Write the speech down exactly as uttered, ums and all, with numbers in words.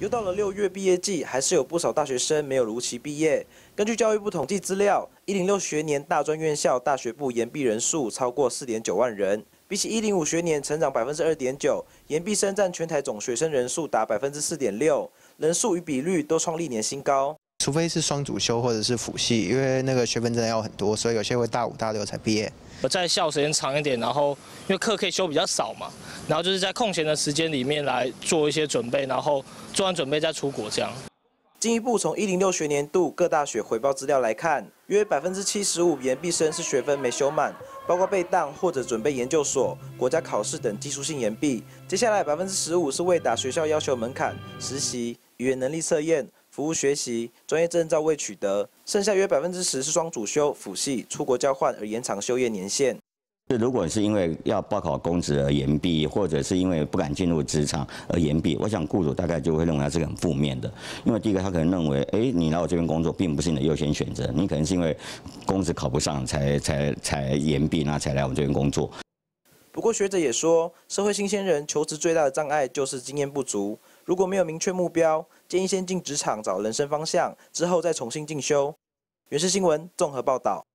又到了六月毕业季，还是有不少大学生没有如期毕业。根据教育部统计资料，一零六学年大专院校大学部延毕人数超过四点九万人，比起一零五学年成长百分之二点九，延毕生占全台总学生人数达百分之四点六，人数与比率都创历年新高。 除非是双主修或者是辅系，因为那个学分真的要很多，所以有些会大五、大六才毕业。 我在校时间长一点，然后因为课可以修比较少嘛，然后就是在空闲的时间里面来做一些准备，然后做完准备再出国这样。 进一步从一零六学年度各大学回报资料来看，约百分之七十五延毕生是学分没修满，包括被当或者准备研究所、国家考试等技术性延毕。接下来百分之十五是未达学校要求门槛，实习、语言能力测验。 服务学习、专业证照未取得，剩下约百分之十是双主修、辅系、出国交换而延长修业年限。 如果是因为要报考公职而延毕，或者是因为不敢进入职场而延毕，我想雇主大概就会认为它是个很负面的。因为第一个，他可能认为，哎，你来我这边工作并不是你的优先选择，你可能是因为公职考不上才才才延毕，那才来我们这边工作。 不过学者也说，社会新鲜人求职最大的障碍就是经验不足。如果没有明确目标，建议先进职场找人生方向，之后再重新进修。原视新闻综合报道。